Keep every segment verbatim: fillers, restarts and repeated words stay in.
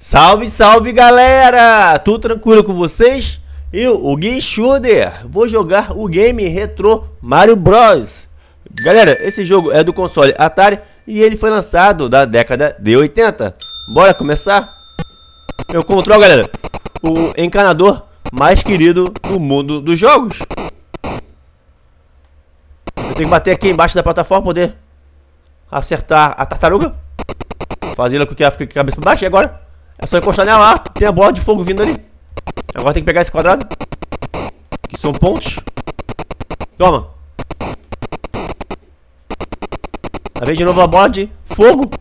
Salve, salve galera! Tudo tranquilo com vocês? Eu, o Gui Schuder, vou jogar o game retrô Mario Bros. Galera, esse jogo é do console Atari e ele foi lançado da década de oitenta. Bora começar? Eu controlo, galera, o encanador mais querido do mundo dos jogos. Eu tenho que bater aqui embaixo da plataforma para poder acertar a tartaruga. Fazer ela com que ela fique com a cabeça para baixo. E agora é só encostar nela lá. Tem a bola de fogo vindo ali. Agora tem que pegar esse quadrado, que são pontos. Toma. Aí vem de novo a bola de fogo.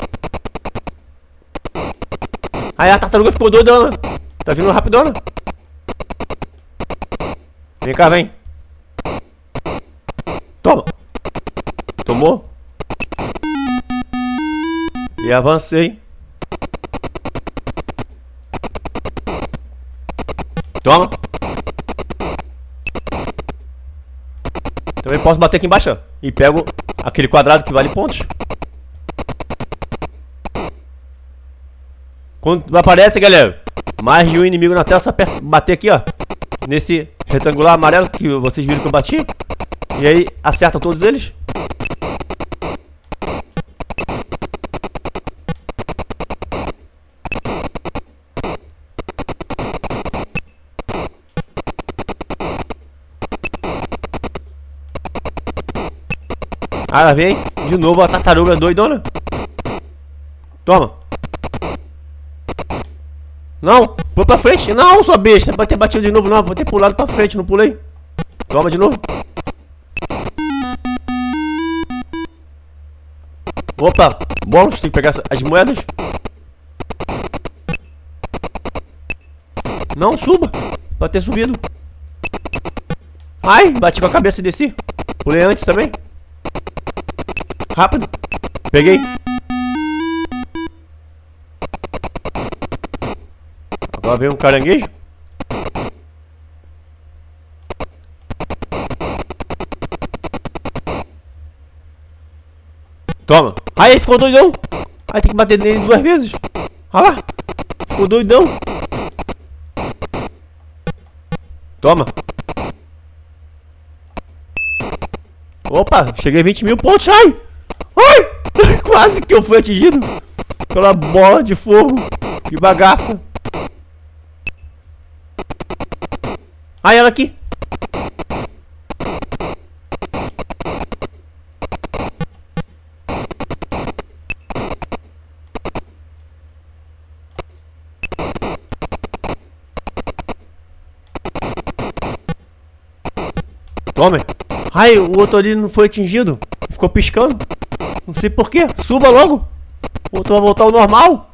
Aí a tartaruga ficou doidona. Tá vindo rapidona. Vem cá, vem. Toma. Tomou. E avancei. Toma. Também posso bater aqui embaixo, ó, e pego aquele quadrado que vale pontos. Quando aparece, galera, mais de um inimigo na tela, só aperta, bater aqui, ó, nesse retangular amarelo que vocês viram que eu bati. E aí acerta todos eles. Ah, lá vem de novo a tartaruga doidona. Toma. Não, pula pra frente. Não, sua besta, pode ter batido de novo. Não, pode ter pulado pra frente, não pulei. Toma de novo. Opa, bônus, tem que pegar as moedas. Não, suba. Pode ter subido. Ai, bati com a cabeça e desci. Pulei antes também. Rápido. Peguei. Agora vem um caranguejo. Toma. Aí, ficou doidão. Aí tem que bater nele duas vezes. Olha lá. Ficou doidão. Toma. Opa, cheguei a vinte mil pontos. Ai. Ai. Quase que eu fui atingido pela bola de fogo. Que bagaça. Ai, ela aqui. Tome. Ai, o outro ali não foi atingido. Ficou piscando. Não sei porquê. Suba logo. O outro vai voltar ao normal.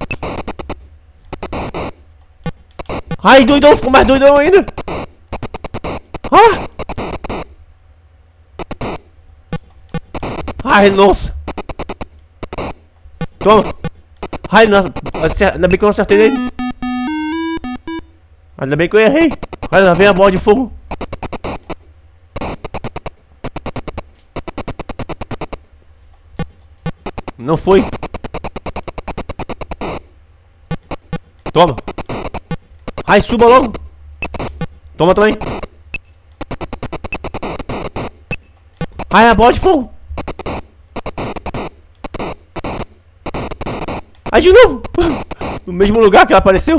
Ai, doidão. Ficou mais doidão ainda. Ah. Ai, nossa. Toma. Ai, nossa. Ainda bem que eu não acertei nele. Ainda bem que eu errei. Olha, lá vem a bola de fogo. Não foi. Toma. Ai, suba logo. Toma também. Ai, a bola de fogo. Ai, de novo. No mesmo lugar que ela apareceu.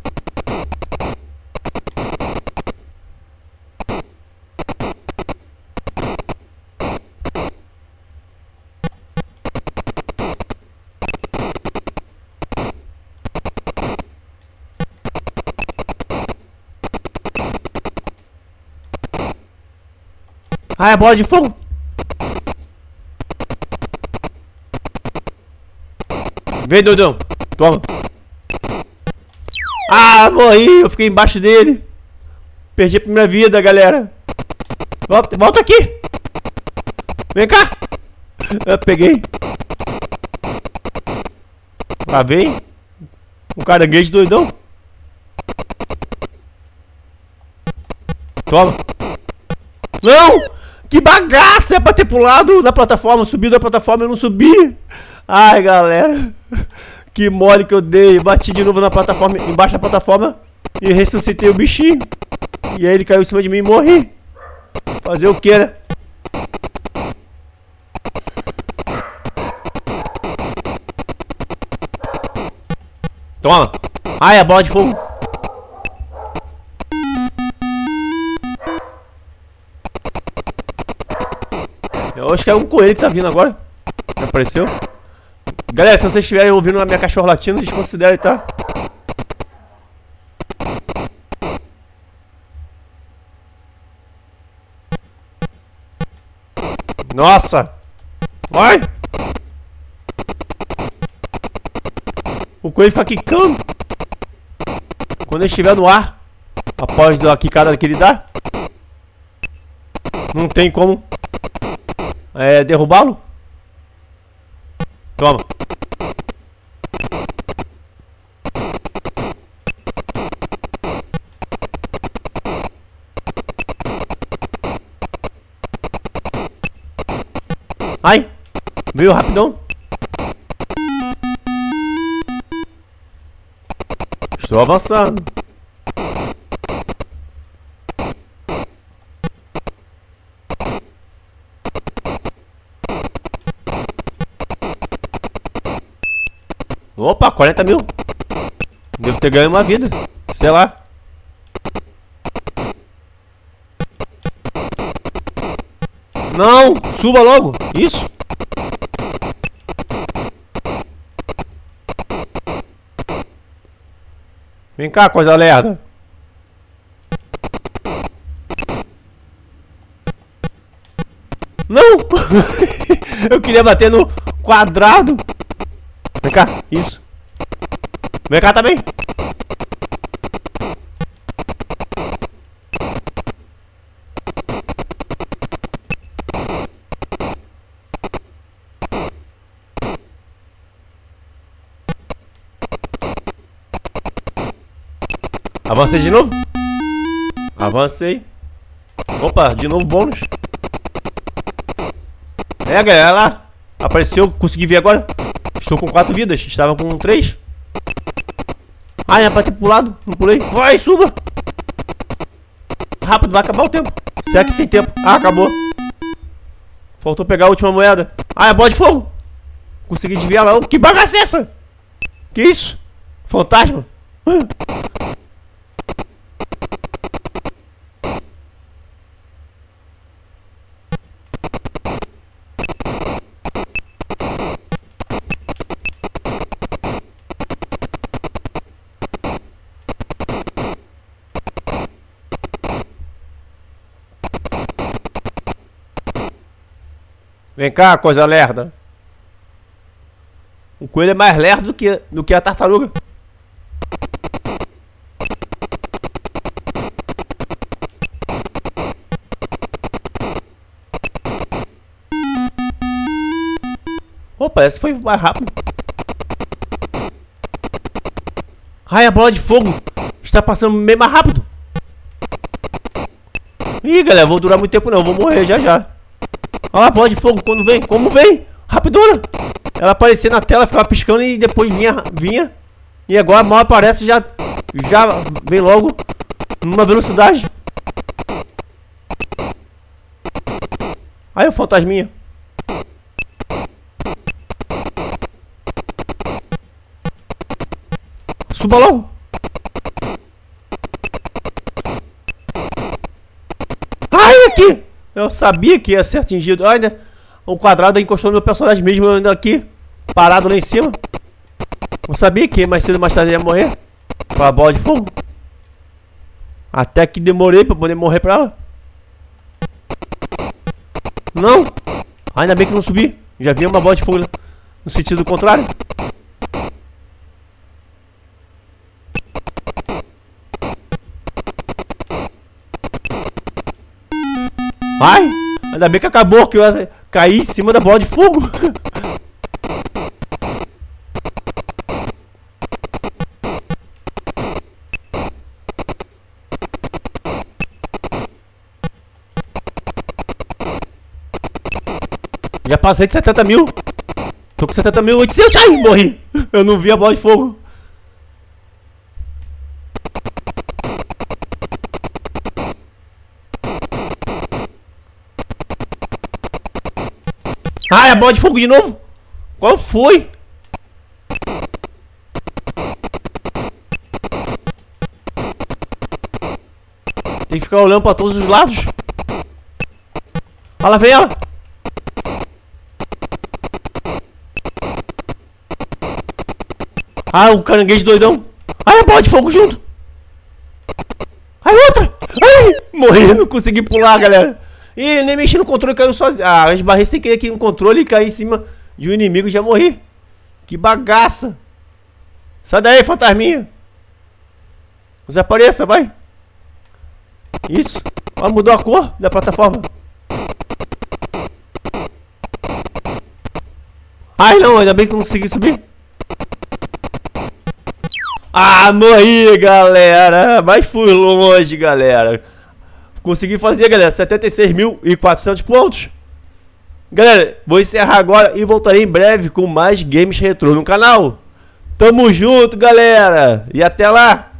Ah, é bola de fogo. Vem, doidão. Toma. Ah, morri. Eu fiquei embaixo dele. Perdi a primeira vida, galera. Volta, volta aqui. Vem cá. Eu peguei. Lá vem um caranguejo doidão. Toma. Não! Que bagaça! É pra ter pulado na plataforma, subido da plataforma e eu não subi. Ai, galera. Que mole que eu dei. Bati de novo na plataforma, embaixo da plataforma. E ressuscitei o bichinho. E aí ele caiu em cima de mim e morri. Fazer o que, né? Toma. Ai, a bola de fogo. Eu acho que é um coelho que tá vindo agora. Apareceu. Galera, se vocês estiverem ouvindo a minha cachorra latindo, desconsiderem, tá? Nossa! Vai! O coelho fica quicando quando ele estiver no ar. Após a quicada que ele dá, não tem como é, derrubá-lo. Toma. Ai, veio rapidão. Estou avançando. Opa, quarenta mil. Devo ter ganho uma vida. Sei lá. Não, suba logo. Isso. Vem cá, coisa lerda. Não. Eu queria bater no quadrado. Vem cá, isso. Vem cá também. Avancei de novo. Avancei. Opa, de novo bônus. É, galera, olha lá. Apareceu, consegui ver agora. Estou com quatro vidas, estava com três. Ai, é pra ter pulado, não pulei. Vai, suba. Rápido, vai acabar o tempo. Será que tem tempo? Ah, acabou. Faltou pegar a última moeda. Ah, é bola de fogo. Consegui desviar lá. Que bagaça é essa? Que isso? Fantasma? Vem cá, coisa lerda. O coelho é mais lerdo do que, do que a tartaruga. Opa, essa foi mais rápido. Ai, a bola de fogo está passando bem mais rápido. Ih, galera, vou durar muito tempo não, vou morrer já já. Olha a bola de fogo quando vem, como vem, rapidona. Ela aparecia na tela, ficava piscando e depois vinha, vinha. E agora mal aparece, já, já vem logo numa velocidade. Aí o fantasminha. Suba logo. Ai, aqui. Eu sabia que ia ser atingido. Olha, o quadrado encostou no meu personagem mesmo, eu ainda aqui, parado lá em cima. Eu sabia que mais cedo ou mais tarde ia morrer com a bola de fogo. Até que demorei pra poder morrer pra ela. Não. Ainda bem que não subi. Já vi uma bola de fogo no sentido contrário. Ai, ainda bem que acabou, que eu ia cair em cima da bola de fogo. Já passei de setenta mil. Tô com setenta mil e oitocentos. Ai, morri. Eu não vi a bola de fogo. Ai, a bola de fogo de novo. Qual foi? Tem que ficar olhando pra todos os lados. Olha lá, vem ela. Ah, o caranguejo doidão. Ai, a bola de fogo junto. Ai, outra. Ai, morri, não consegui pular, galera. Ih, nem mexi no controle, caiu sozinho. Ah, esbarrei sem querer aqui no controle e caí em cima de um inimigo e já morri. Que bagaça. Sai daí, fantasminha. Desapareça, vai. Isso. Ah, mudou a cor da plataforma. Ai, não, ainda bem que eu não consegui subir. Ah, morri, galera. Mas fui longe, galera. Consegui fazer, galera, setenta e seis mil e quatrocentos pontos. Galera, vou encerrar agora e voltarei em breve com mais games retrô no canal. Tamo junto, galera. E até lá.